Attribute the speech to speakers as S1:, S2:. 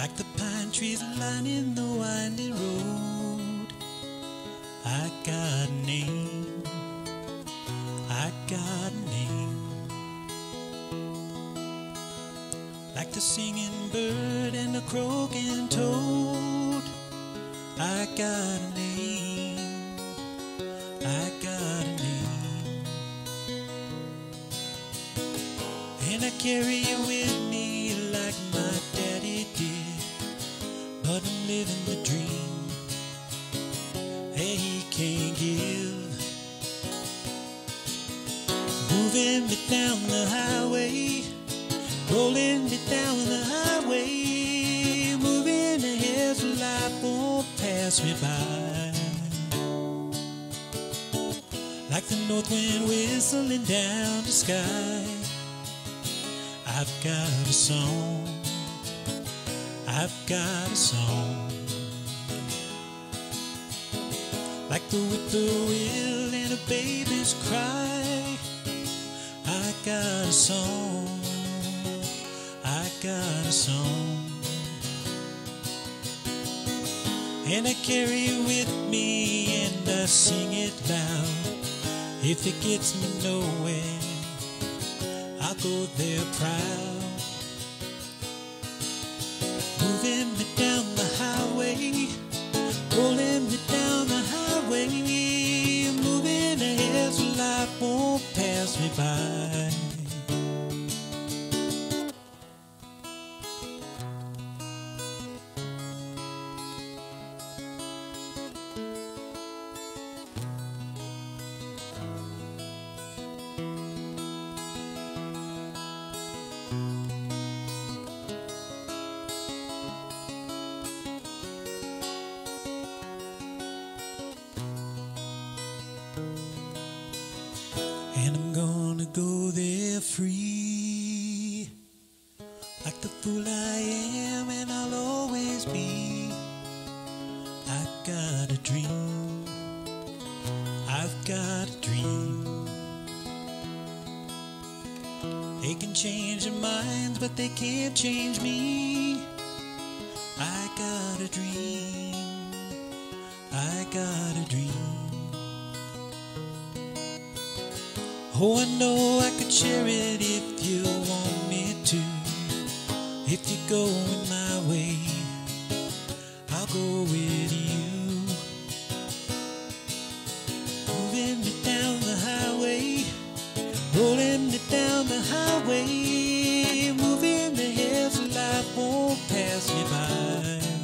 S1: like the pine trees lining the winding road. I got a name, I got a name, like the singing bird and the croaking toad. I got a name, I got a name, and I carry you with me like my daddy did. But I'm living the dream that he can't give. Moving me down the highway, rolling me down the highway, moving ahead so life won't pass me by. Like the north wind whistling down the sky, I've got a song, I've got a song, like the whippoorwill in a baby's cry. I got a song, I got a song, and I carry it with me and I sing it loud. If it gets me nowhere, I'll go there proud. Moving me down the highway, rolling me down the highway, moving ahead so life won't pass me by. And I'm gonna go there free, like the fool I am and I'll always be. I've got a dream, I've got a dream. They can change their minds, but they can't change me. I got a dream, I got a dream. Oh, I know I could share it if you want me to. If you're going my way, I'll go with you. Moving me down the highway, rolling me down the highway, moving ahead so life won't pass me by.